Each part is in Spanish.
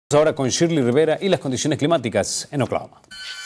Ahora con Shirley Rivera y las condiciones climáticas en Oklahoma.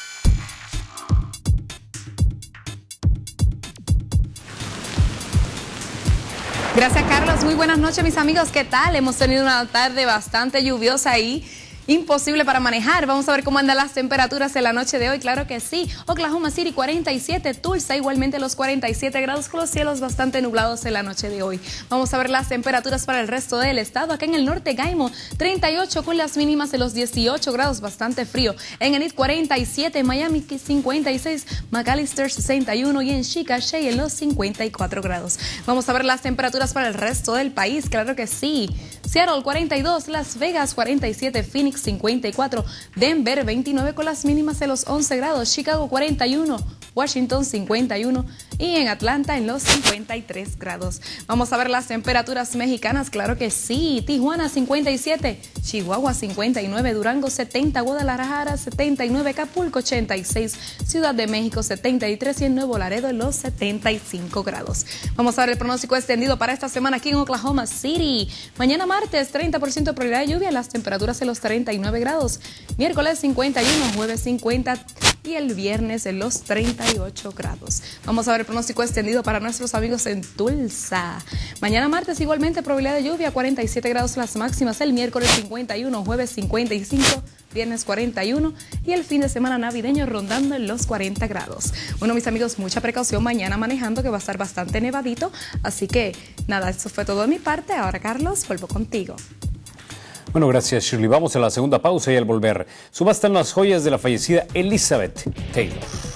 Gracias, Carlos. Muy buenas noches, mis amigos. ¿Qué tal? Hemos tenido una tarde bastante lluviosa y imposible para manejar. Vamos a ver cómo andan las temperaturas en la noche de hoy. Claro que sí. Oklahoma City 47, Tulsa igualmente los 47 grados con los cielos bastante nublados en la noche de hoy. Vamos a ver las temperaturas para el resto del estado. Acá en el norte, Gaimo 38 con las mínimas de los 18 grados, bastante frío. En Enid 47, Miami 56, McAllister 61 y en Chickasha en los 54 grados. Vamos a ver las temperaturas para el resto del país. Claro que sí. Seattle 42, Las Vegas 47, Phoenix 54, Denver 29 con las mínimas de los 11 grados, Chicago 41, Washington 51 y en Atlanta en los 53 grados. Vamos a ver las temperaturas mexicanas, claro que sí. Tijuana 57, Chihuahua 59, Durango 70, Guadalajara 79, Acapulco 86, Ciudad de México 73 y en Nuevo Laredo en los 75 grados. Vamos a ver el pronóstico extendido para esta semana aquí en Oklahoma City. Mañana martes 30% de probabilidad de lluvia, las temperaturas en los 39 grados. Miércoles 51, jueves 50 y el viernes en los 38 grados. Vamos a ver el pronóstico extendido para nuestros amigos en Tulsa. Mañana martes igualmente probabilidad de lluvia, 47 grados las máximas. El miércoles 51, jueves 55, viernes 41 y el fin de semana navideño rondando en los 40 grados. Bueno, mis amigos, mucha precaución mañana manejando, que va a estar bastante nevadito. Así que nada, eso fue todo de mi parte. Ahora, Carlos, vuelvo contigo. Bueno, gracias, Shirley. Vamos a la segunda pausa y al volver subastan las joyas de la fallecida Elizabeth Taylor.